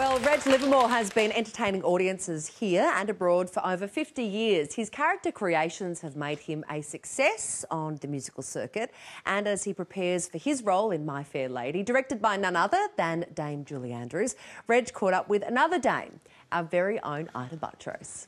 Well, Reg Livermore has been entertaining audiences here and abroad for over 50 years. His character creations have made him a success on the musical circuit, and as he prepares for his role in My Fair Lady, directed by none other than Dame Julie Andrews, Reg caught up with another Dame, our very own Ita Buttrose.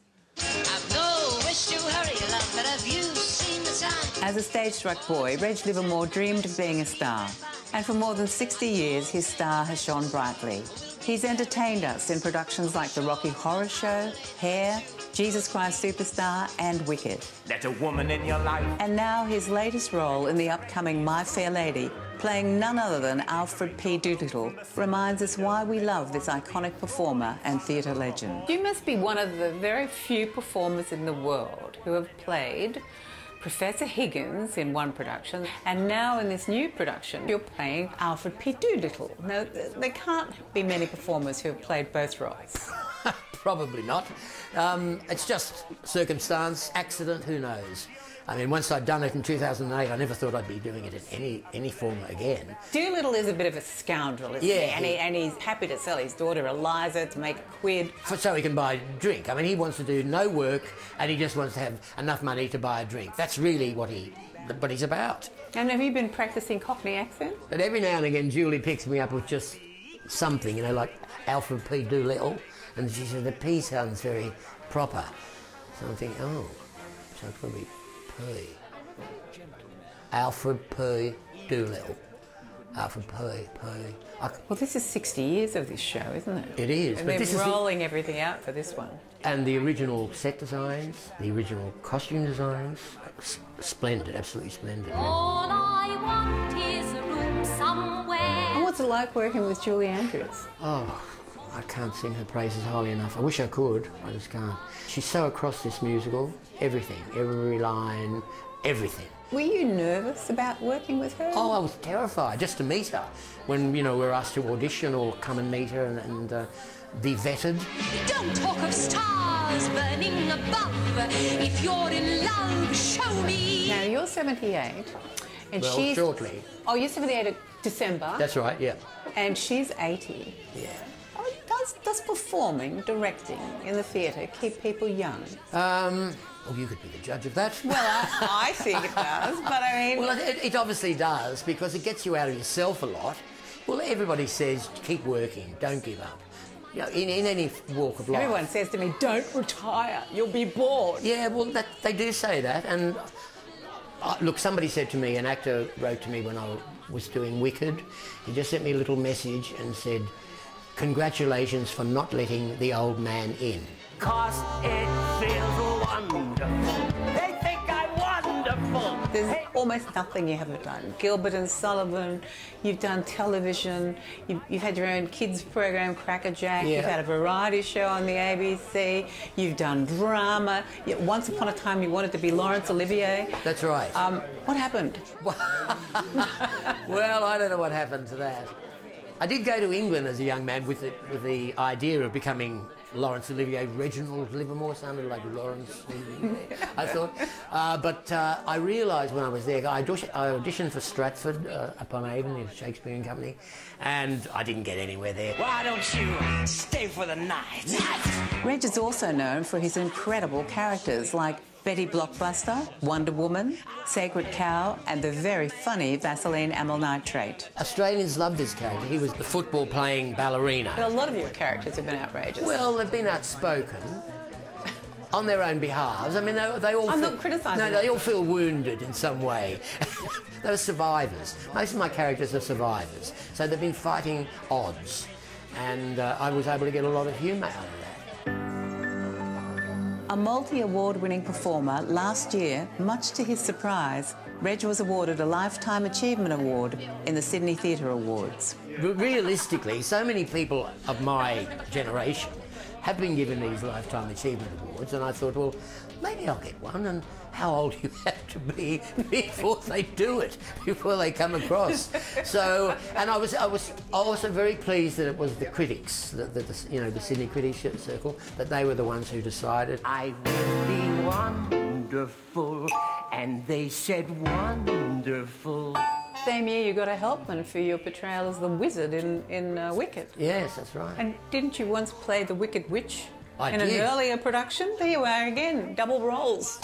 As a stage-struck boy, Reg Livermore dreamed of being a star, and for more than 60 years his star has shone brightly. He's entertained us in productions like The Rocky Horror Show, Hair, Jesus Christ Superstar and Wicked. That's a woman in your life. And now his latest role in the upcoming My Fair Lady, playing none other than Alfred P. Doolittle, reminds us why we love this iconic performer and theatre legend. You must be one of the very few performers in the world who have played Professor Higgins in one production, and now in this new production you're playing Alfred P. Doolittle. Now, there can't be many performers who have played both roles. Probably not. It's just circumstance, accident, who knows. I mean, once I'd done it in 2008, I never thought I'd be doing it in any form again. Doolittle is a bit of a scoundrel, isn't he? And he's happy to sell his daughter Eliza to make a quid. So he can buy a drink. I mean, he wants to do no work and he just wants to have enough money to buy a drink. That's really what he's about. And have you been practising Cockney accent? But every now and again, Julie picks me up with just something, you know, like Alfred P. Doolittle, and she said the P sounds very proper. So I'm thinking, oh, so it could be P. Alfred P. Doolittle. Alfred P. Well, this is 60 years of this show, isn't it? It is. And but they're rolling everything out for this one. And the original set designs, the original costume designs, splendid, absolutely splendid. All I want is a room somewhere. And what's it like working with Julie Andrews? Oh, I can't sing her praises highly enough. I wish I could, I just can't. She's so across this musical, everything, every line, everything. Were you nervous about working with her? Oh, I was terrified just to meet her. When, you know, we're asked to audition or come and meet her and be vetted. Don't talk of stars burning above. If you're in love, show me. Now, you're 78. And well, she's... shortly. Oh, you're 78 of December. That's right, yeah. And she's 80. Yeah. Oh, does performing, directing in the theatre keep people young? Well, you could be the judge of that. Well, I think it does, but I mean... Well, it obviously does, because it gets you out of yourself a lot. Well, everybody says, keep working, don't give up. You know, in any walk of life. Everyone says to me, don't retire, you'll be bored. Yeah, well, they do say that, and... look, somebody said to me, an actor wrote to me when I was doing Wicked, he just sent me a little message and said, congratulations for not letting the old man in. 'Cause it feels wonderful. They think I'm wonderful. There's almost nothing you haven't done. Gilbert and Sullivan, you've done television, you've had your own kids program, Cracker Jack, Yeah. You've had a variety show on the ABC, you've done drama. Once upon a time you wanted to be Laurence Olivier. That's right. What happened? Well, I don't know what happened to that. I did go to England as a young man with the idea of becoming Laurence Olivier. Reginald Livermore sounded like Laurence Olivier, I thought. But I realised when I was there, I auditioned for Stratford upon Avon, the Shakespeare Company, and I didn't get anywhere there. Why don't you stay for the night? Reg is also known for his incredible characters like Betty Blockbuster, Wonder Woman, Sacred Cow, and the very funny Vaseline Amyl Nitrate. Australians loved this character. He was the football-playing ballerina. But a lot of your characters have been outrageous. Well, they've been outspoken on their own behalves. I mean, they all... I'm not criticising No, they all feel wounded in some way. They're survivors. Most of my characters are survivors. So they've been fighting odds. And I was able to get a lot of humour out of that. A multi-award-winning performer, last year, much to his surprise, Reg was awarded a Lifetime Achievement Award in the Sydney Theatre Awards. Realistically, so many people of my generation have been given these Lifetime Achievement Awards, and I thought, well, maybe I'll get one, and how old you have to be before they do it, before they come across. So, and I was also very pleased that it was the critics, the Sydney Critics Circle, that they were the ones who decided. I will be wonderful, and they said wonderful. Same year you got a Helpman for your portrayal as the wizard in Wicked. Yes, that's right. And didn't you once play the Wicked Witch in did. an earlier production? There you are again, double roles.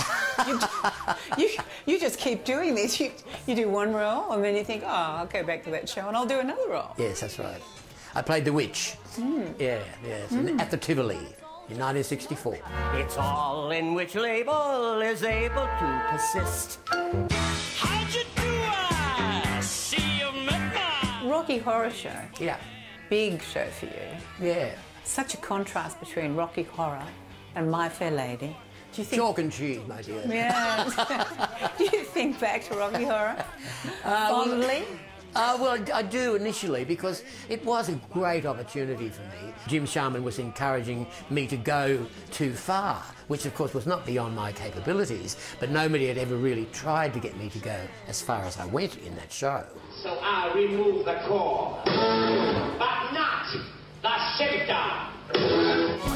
you just keep doing this. You do one role and then you think, oh, I'll go back to that show and I'll do another role. Yes, that's right. I played the witch. Yeah, yes, at the Tivoli in 1964. It's all in which label is able to persist. How'd you do? I see you met my... Rocky Horror Show. Yeah. Big show for you. Yeah. Such a contrast between Rocky Horror and My Fair Lady. Do you think... Chalk and cheese, my dear. Yeah. Do you think back to Rocky Horror fondly? Well, I do initially because it was a great opportunity for me. Jim Sharman was encouraging me to go too far, which of course was not beyond my capabilities, but nobody had ever really tried to get me to go as far as I went in that show. So I remove the core, but not the symptom.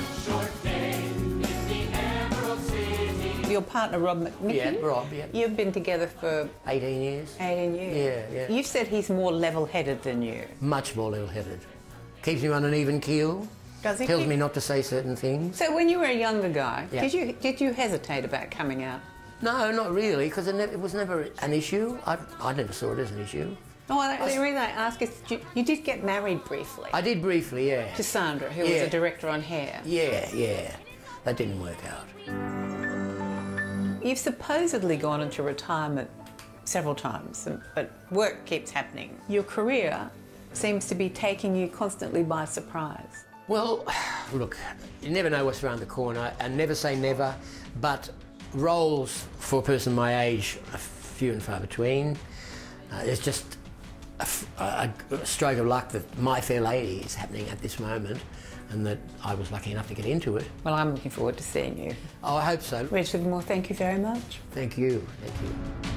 Your partner, Rob McMicken? Yeah, Rob, yeah. You've been together for... 18 years. 18 years? Yeah. You've said he's more level-headed than you. Much more level-headed. Keeps me on an even keel. Does he? Tells me not to say certain things. So when you were a younger guy, Yeah. did you hesitate about coming out? No, not really, because it was never an issue. I never saw it as an issue. Oh, the reason I ask is you did get married briefly. I did briefly, yeah. To Sandra, who was Yeah. a director on Hair. Yeah. That didn't work out. You've supposedly gone into retirement several times, but work keeps happening. Your career seems to be taking you constantly by surprise. Well, look, you never know what's around the corner, and never say never, but roles for a person my age are few and far between. There's just a stroke of luck that My Fair Lady is happening at this moment, and that I was lucky enough to get into it. Well, I'm looking forward to seeing you. Oh, I hope so. Reg Livermore, thank you very much. Thank you. Thank you.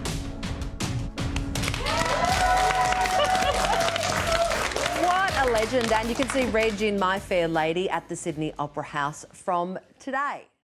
What a legend. And you can see Reg in My Fair Lady at the Sydney Opera House from today.